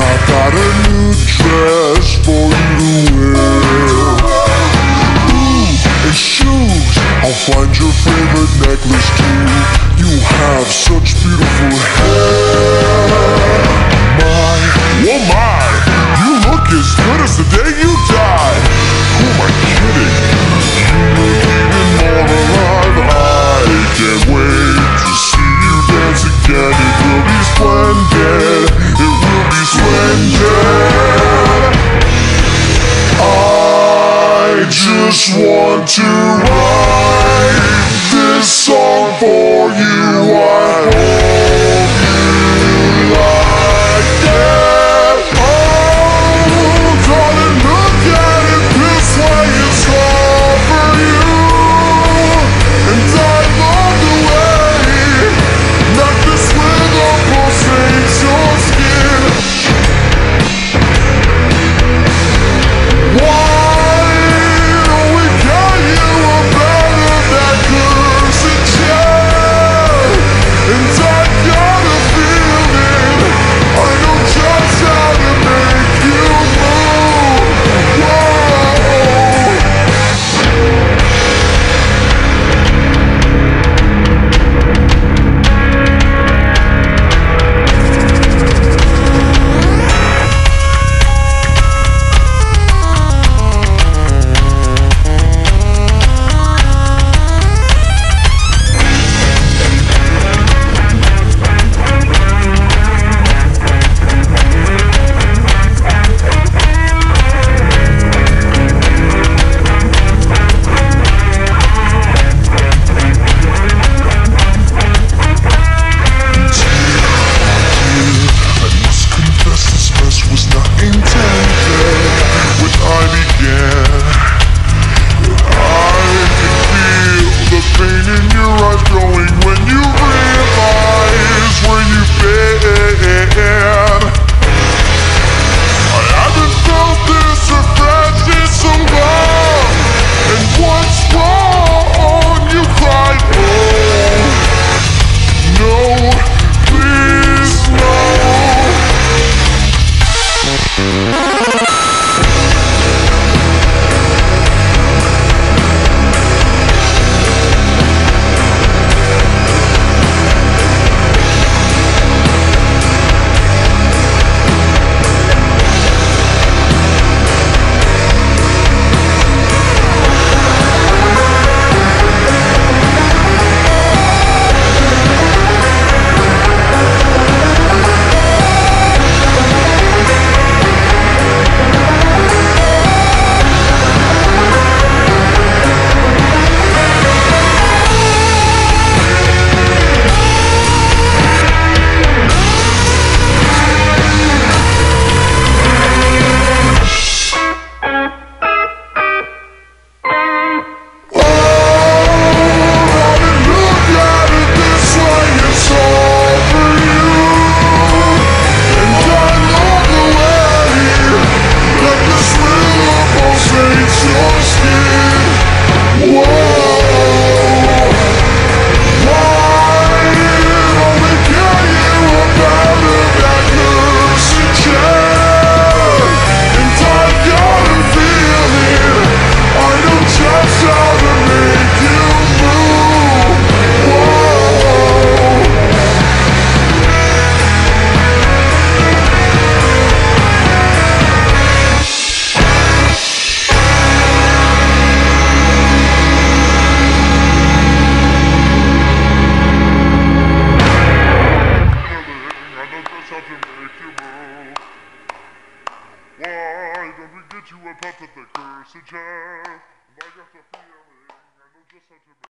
I got a new dress for you to wear. Ooh, and shoes, I'll find your favorite necklace too. You have such beautiful hair. My, oh my, you look as good as the day you died. Who am I kidding? You look even more alive. I can't wait to see you dance again. It will be splendid. It will be splendid. I just want to write this song for you. I hope you like it. Oh, darling, look at it this way. It's all for you. And I love the way that this rhythm pulsates your skin. Why don't we get you up out of that cursed chair? And I got a feeling I know just how to make you move. Whoa. Why don't we get you up out of the cursed chair? I got the feeling I know just how to